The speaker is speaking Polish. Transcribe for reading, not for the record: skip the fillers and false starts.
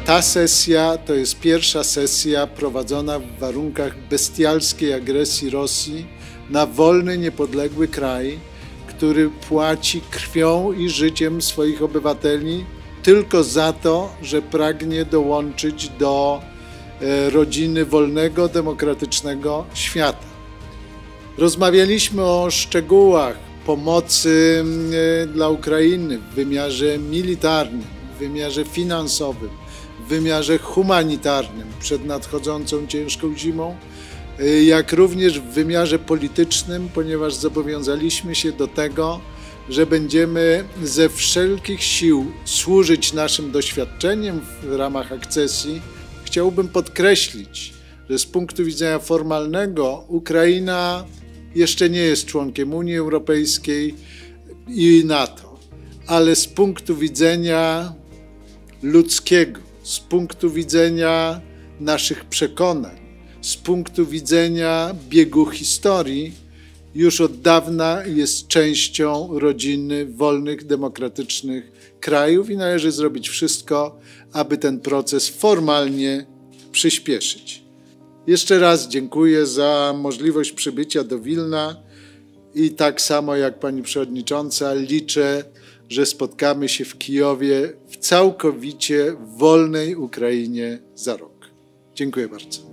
Ta sesja to jest pierwsza sesja prowadzona w warunkach bestialskiej agresji Rosji na wolny, niepodległy kraj, który płaci krwią i życiem swoich obywateli tylko za to, że pragnie dołączyć do rodziny wolnego, demokratycznego świata. Rozmawialiśmy o szczegółach pomocy dla Ukrainy w wymiarze militarnym, w wymiarze finansowym, w wymiarze humanitarnym przed nadchodzącą ciężką zimą, jak również w wymiarze politycznym, ponieważ zobowiązaliśmy się do tego, że będziemy ze wszelkich sił służyć naszym doświadczeniem w ramach akcesji. Chciałbym podkreślić, że z punktu widzenia formalnego Ukraina jeszcze nie jest członkiem Unii Europejskiej i NATO, ale z punktu widzenia ludzkiego, z punktu widzenia naszych przekonań, z punktu widzenia biegu historii, już od dawna jest częścią rodziny wolnych, demokratycznych krajów i należy zrobić wszystko, aby ten proces formalnie przyspieszyć. Jeszcze raz dziękuję za możliwość przybycia do Wilna i tak samo jak pani przewodnicząca liczę, że spotkamy się w Kijowie w całkowicie wolnej Ukrainie za rok. Dziękuję bardzo.